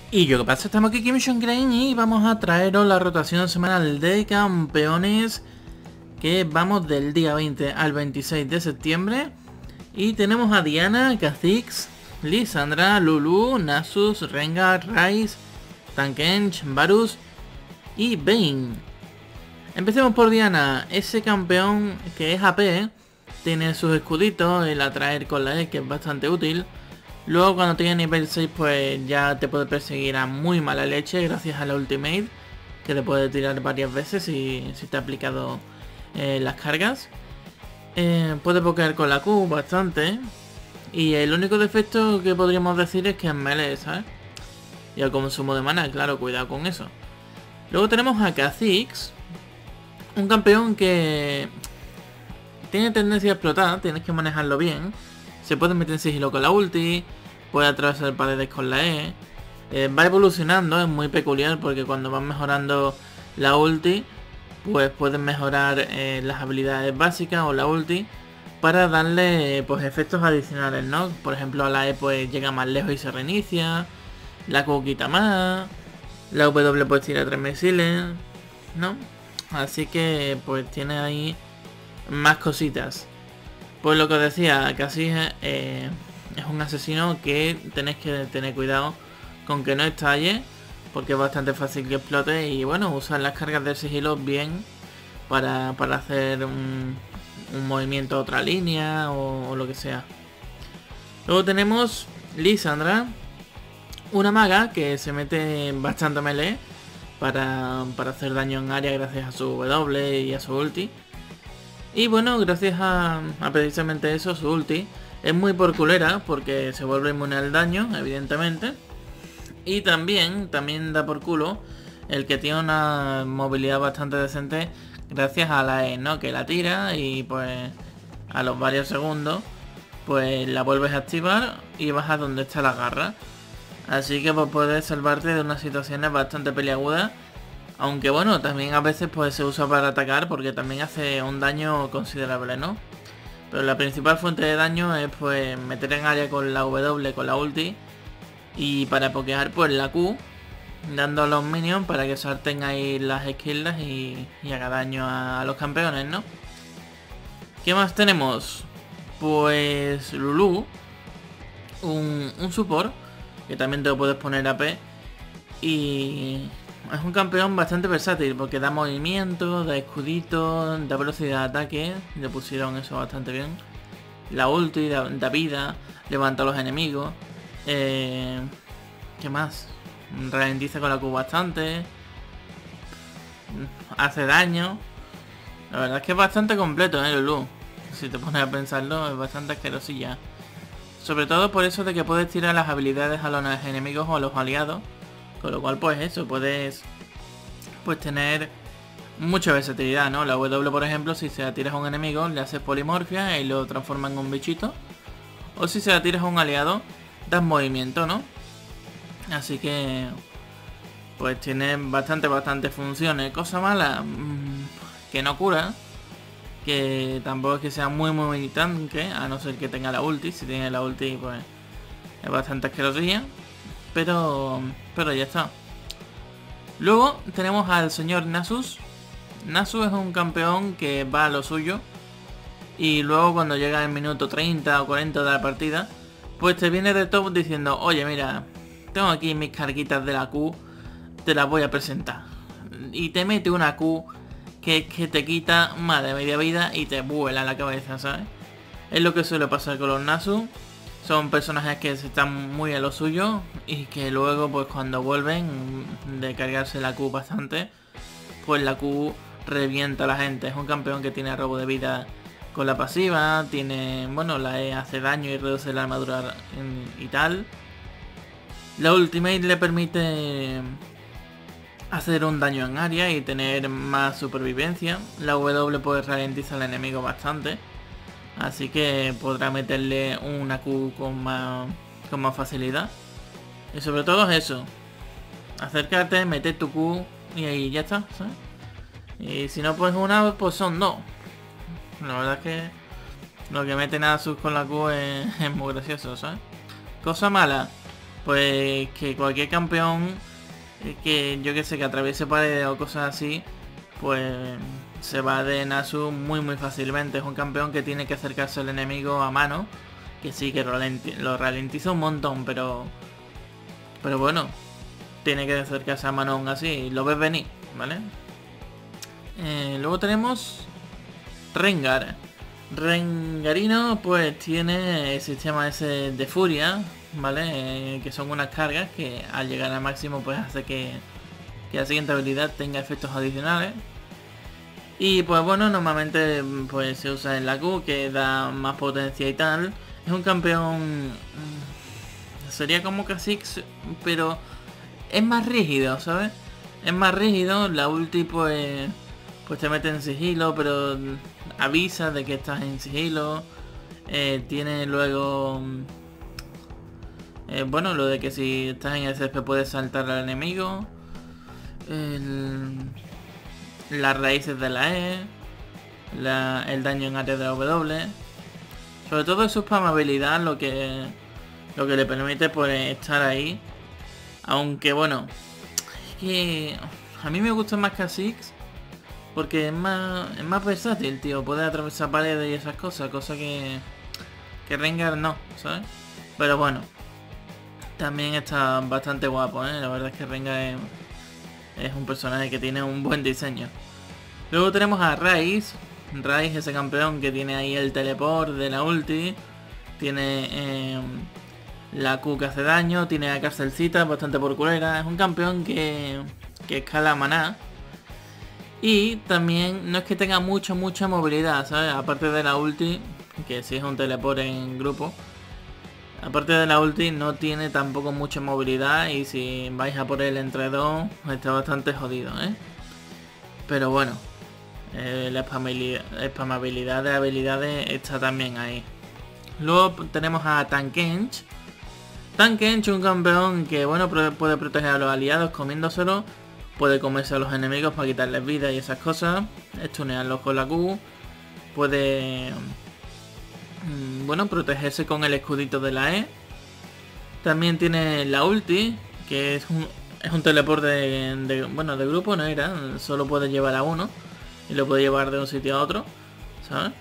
Y yo, ¿qué pasa? Estamos aquí, Mission Crane, y vamos a traeros la rotación semanal de campeones, que vamos del día 20 al 26 de septiembre. Y tenemos a Diana, Kha'Zix, Lissandra, Lulu, Nasus, Rengar, Ryze, Tankens, Varus y Vayne. Empecemos por Diana. Ese campeón que es AP, tiene sus escuditos, el atraer con la E, que es bastante útil. Luego cuando tiene nivel 6 pues ya te puede perseguir a muy mala leche gracias a la ultimate, que te puede tirar varias veces si te ha aplicado las cargas. Puede pokear con la Q bastante. Y el único defecto que podríamos decir es que es melee, ¿sabes? Y el consumo de mana, claro, cuidado con eso. Luego tenemos a Kha'Zix, un campeón que tiene tendencia a explotar, tienes que manejarlo bien. Se puede meter en sigilo con la ulti, puede atravesar paredes con la E. Va evolucionando, es muy peculiar porque cuando vas mejorando la ulti, pues puedes mejorar las habilidades básicas o la ulti para darle pues efectos adicionales, ¿no? Por ejemplo, a la E pues llega más lejos y se reinicia, la Q quita más, la W pues tira 3 misiles, ¿no? Así que pues tiene ahí más cositas. Pues lo que os decía, casi es un asesino que tenéis que tener cuidado con que no estalle, porque es bastante fácil que explote. Y bueno, usar las cargas del sigilo bien para hacer un movimiento a otra línea o lo que sea. Luego tenemos Lissandra, una maga que se mete bastante melee para hacer daño en área gracias a su W y a su ulti. Y bueno, gracias a precisamente eso, su ulti es muy por culera porque se vuelve inmune al daño, evidentemente. Y también da por culo el que tiene una movilidad bastante decente gracias a la E, ¿no? Que la tira y pues a los varios segundos pues la vuelves a activar y vas a donde está la garra. Así que pues puedes salvarte de unas situaciones bastante peliagudas. Aunque bueno, también a veces pues se usa para atacar porque también hace un daño considerable, ¿no? Pero la principal fuente de daño es pues meter en área con la W, con la ulti. Y para pokear pues la Q, dando a los minions para que salten ahí las skills y haga daño a los campeones, ¿no? ¿Qué más tenemos? Pues Lulu, un support, que también te lo puedes poner AP. Y es un campeón bastante versátil porque da movimiento, da escudito, da velocidad de ataque. Le pusieron eso bastante bien. La ulti, da vida, levanta a los enemigos. ¿Qué más? Ralentiza con la Q bastante. Hace daño. La verdad es que es bastante completo, Lulu. Si te pones a pensarlo, es bastante asquerosilla. Sobre todo por eso de que puedes tirar las habilidades a los enemigos o a los aliados. Con lo cual pues eso, puedes pues tener mucha versatilidad, ¿no? La W, por ejemplo, si se la tiras a un enemigo, le haces polimorfia y lo transforma en un bichito. O si se la tiras a un aliado, das movimiento, ¿no? Así que pues tiene bastante funciones. Cosa mala, que no cura. Que tampoco es que sea muy tanque, a no ser que tenga la ulti. Si tiene la ulti pues es bastante asquerosilla. Pero ya está. Luego tenemos al señor Nasus. Nasus es un campeón que va a lo suyo. Y luego cuando llega el minuto 30 o 40 de la partida, pues te viene de top diciendo: oye, mira, tengo aquí mis carguitas de la Q, te las voy a presentar. Y te mete una Q que te quita más de media vida y te vuela la cabeza, ¿sabes? Es lo que suele pasar con los Nasus. Son personajes que están muy a lo suyo y que luego pues cuando vuelven de cargarse la Q bastante, pues la Q revienta a la gente. Es un campeón que tiene robo de vida con la pasiva, tiene, bueno, la E hace daño y reduce la armadura y tal. La ultimate le permite hacer un daño en área y tener más supervivencia. La W puede ralentizar al enemigo bastante. Así que podrá meterle una Q con más facilidad. Y sobre todo es eso. Acercarte, meter tu Q y ahí ya está, ¿sabes? Y si no pues una, pues son dos. La verdad es que lo que meten a sus con la Q es muy gracioso, ¿sabes? Cosa mala. pues que cualquier campeón que yo que sé, que atraviese paredes o cosas así, pues se va de Nasu muy fácilmente. Es un campeón que tiene que acercarse al enemigo a mano, que sí que lo ralentiza un montón, pero bueno, tiene que acercarse a mano aún así y lo ves venir, ¿vale? Luego tenemos Rengar. Rengarino pues tiene el sistema ese de furia, ¿vale? Que son unas cargas que al llegar al máximo pues hace que la siguiente habilidad tenga efectos adicionales. Y pues bueno, normalmente pues se usa en la Q, que da más potencia y tal. Es un campeón... sería como Kha'Zix, pero es más rígido, ¿sabes? Es más rígido, la ulti pues te mete en sigilo, pero avisa de que estás en sigilo. Tiene luego... bueno, lo de que si estás en SSP puedes saltar al enemigo. Las raíces de la E. El daño en área de la W. Sobre todo su spamabilidad, lo que le permite pues estar ahí. Aunque bueno, es que a mí me gusta más Kha'Zix porque es más versátil, tío. Puede atravesar paredes y esas cosas, cosa que Rengar no, ¿sabes? Pero bueno, también está bastante guapo, ¿eh? La verdad es que Rengar es un personaje que tiene un buen diseño. Luego tenemos a Ryze. Ryze, ese campeón que tiene ahí el teleport de la ulti. Tiene la Q que hace daño. Tiene la Carcelcita, bastante por culera. Es un campeón que escala maná. Y también no es que tenga mucha movilidad, ¿sabes? Aparte de la ulti, que sí es un teleport en grupo. Aparte de la ulti no tiene tampoco mucha movilidad y si vais a por él entre dos está bastante jodido, ¿eh? Pero bueno, la spamabilidad de habilidades está también ahí. Luego tenemos a Tahm Kench. Tahm Kench, un campeón que bueno puede proteger a los aliados comiéndoselo. Puede comerse a los enemigos para quitarles vida y esas cosas. Stunearlos con la Q. Puede... bueno, protegerse con el escudito de la E. También tiene la ulti, que es un teleport de grupo, no era, solo puede llevar a uno y lo puede llevar de un sitio a otro, ¿sabes?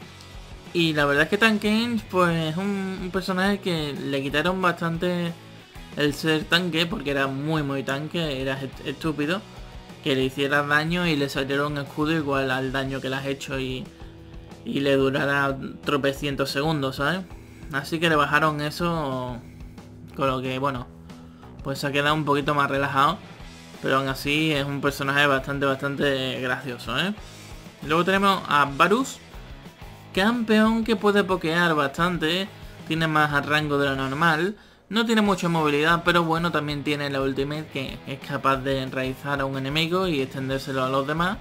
Y la verdad es que Tahm Kench pues es un personaje que le quitaron bastante el ser tanque, porque era muy tanque, era estúpido que le hiciera daño y le saliera un escudo igual al daño que le has hecho y le durará tropecientos segundos, ¿sabes? Así que le bajaron eso, con lo que, bueno, pues se ha quedado un poquito más relajado. Pero aún así es un personaje bastante gracioso, ¿eh? Luego tenemos a Varus, campeón que puede pokear bastante. Tiene más rango de lo normal. No tiene mucha movilidad, pero bueno, también tiene la ultimate que es capaz de enraizar a un enemigo y extendérselo a los demás.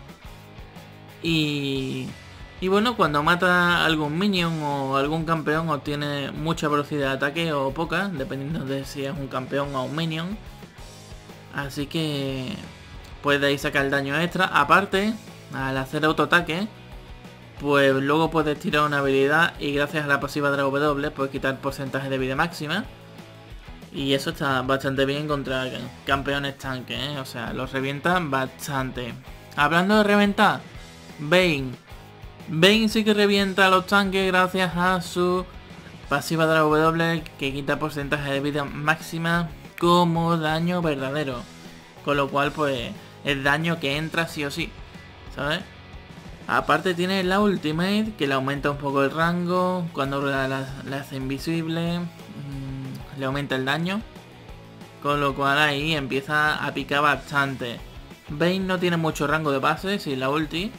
Y bueno, cuando mata a algún minion o algún campeón obtiene mucha velocidad de ataque o poca, dependiendo de si es un campeón o un minion. Así que puede ahí sacar el daño extra. Aparte, al hacer autoataque, pues luego puedes tirar una habilidad y gracias a la pasiva de la W puedes quitar porcentaje de vida máxima. Y eso está bastante bien contra campeones tanques, ¿eh? O sea, los revientan bastante. Hablando de reventar, Vayne sí que revienta a los tanques gracias a su pasiva de la W que quita porcentaje de vida máxima como daño verdadero. Con lo cual pues es daño que entra sí o sí, ¿sabes? Aparte tiene la ultimate que le aumenta un poco el rango. Cuando la hace invisible, le aumenta el daño. Con lo cual ahí empieza a picar bastante. Vayne no tiene mucho rango de base sin la ulti.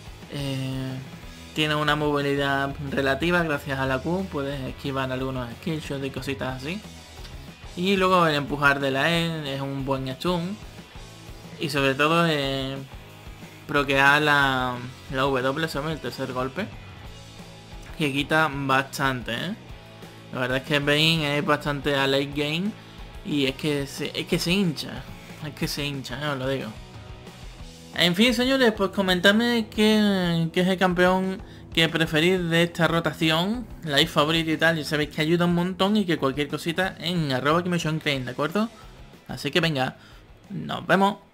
Tiene una movilidad relativa gracias a la Q. Puedes esquivar algunos skillshots y cositas así. Y luego el empujar de la E es un buen stun. Y sobre todo proquear la W sobre el tercer golpe. Que quita bastante, ¿eh? La verdad es que Vayne es bastante a late game. Y es que se hincha. Es que se hincha, os lo digo. En fin, señores, pues comentadme qué es el campeón qué preferís de esta rotación, like, favorito y tal. Ya sabéis que ayuda un montón y que cualquier cosita en @KimosonCrain, ¿de acuerdo? Así que venga, nos vemos.